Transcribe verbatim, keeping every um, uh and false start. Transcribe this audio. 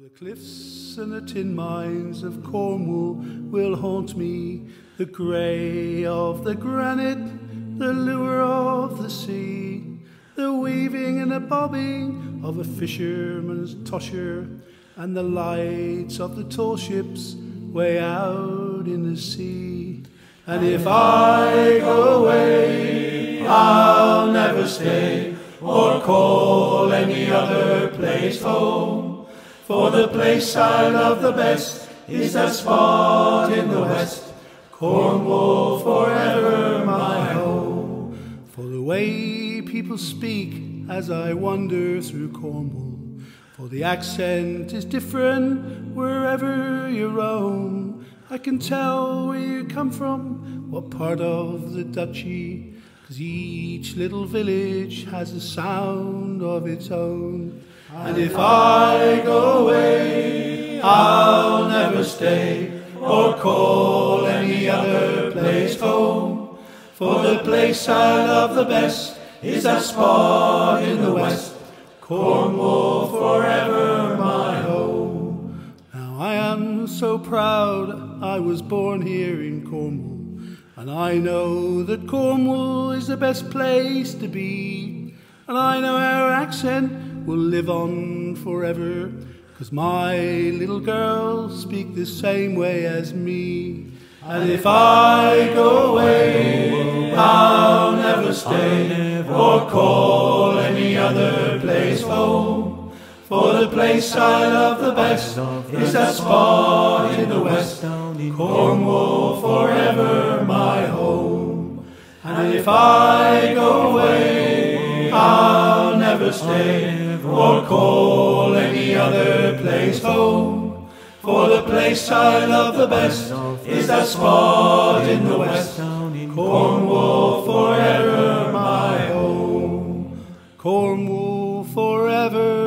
the cliffs and the tin mines of Cornwall will haunt me, the grey of the granite, the lure of the sea, the weaving and the bobbing of a fisherman's tosher, and the lights of the tall ships way out in the sea. And if I go away, I'll never stay or call any other place home, for the place I love the best is that spot in the west, Cornwall forever my home. For the way people speak as I wander through Cornwall, for the accent is different wherever you roam. I can tell where you come from, what part of the duchy, 'cause each little village has a sound of its own. And if I go away, I'll never stay or call any other place home, for the place I love the best is that spot in the west, Cornwall forever my home. Now I am so proud I was born here in Cornwall, and I know that Cornwall is the best place to be, and I know our accent will live on forever, 'cause my little girls speak the same way as me. And if I go away, I'll never stay or call any other place home, for the place I love the best is that spot in the west, Cornwall forever my home. And if I go away, I'll never stay or call any other place home, for the place I love the best is that spot in the west, Cornwall forever my home, Cornwall forever